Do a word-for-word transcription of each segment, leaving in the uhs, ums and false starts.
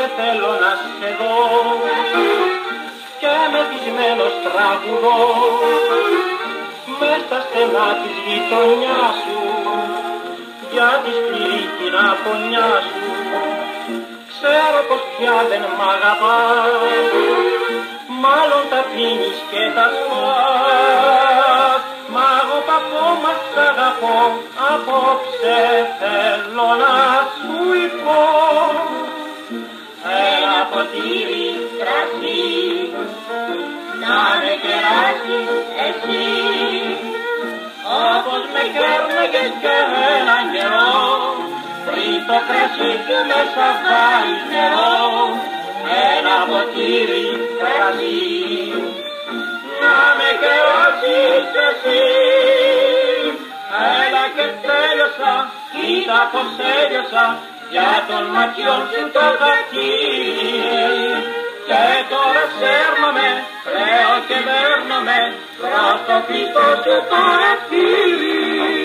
δεν θέλω να σε δω και μεθυσμένος τραγουδώ μες στα στενά της γειτονιάς σου για τη σκληρή την απονιά σου. Ξέρω πως πια δεν μ' αγαπάς, μάλλον τα πίνεις και τα σπάς, μα εγώ π' ακόμα σ' αγαπώ, απόψε θέλω να σου πω. Ένα ποτήρι κρασί, να με κεράσεις εσύ, όπως με κέρναγες και έναν καιρό, πριν το κρασί σου μέσα βάλεις νερό. Ένα ποτήρι κρασί, να με κεράσεις εσύ. Έλα και τέλειωσα, κοίτα πως τέλειωσα, για των ματιών σου το δαχτύλι. Και τώρα σέρνομαι, κλαίω και δέρνομαι, προς το πίσω σου το δαχτύλι.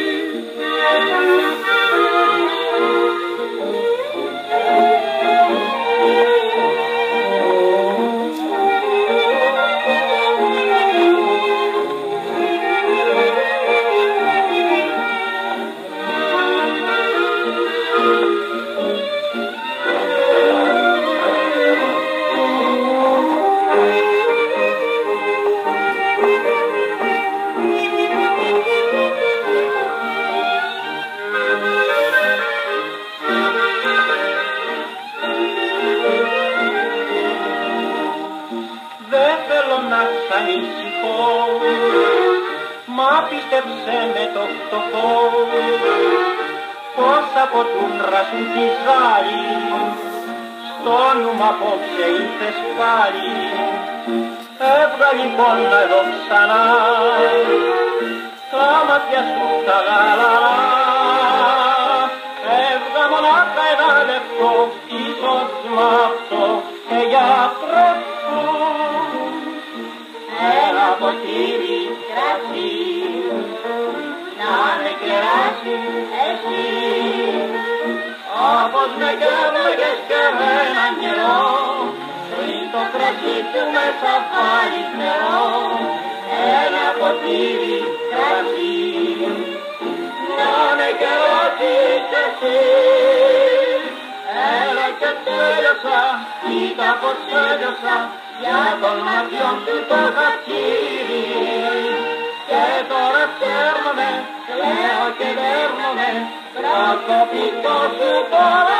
Να σ' ανησυχώ, μα πίστεψε με το φτωχό, πως από τούντρα σου τη ζάλη, στο νου μ' απόψε ήρθες πάλι. Έβγα λοιπόν εδώ ξανά, τα μάτια σου τα γαλαρά, έβγα μονάχα ένα λεπτό, ίσως μ' αυτό και για τροφό. ένα ποτήρι κρασί, να με κεράσεις εσύ, όπως με κέρναγες και έναν καιρό, πριν το κρασί σου μέσα βάλεις νερό. ένα ποτήρι κρασί, να με κεράσεις εσύ. Έλα και τέλειωσα, κοίτα πως τέλειωσα, για των ματιών σου το χαρτίρι. Και τώρα σέρνομαι, κλαίω και δέρνομαι, προς το πίσω σου το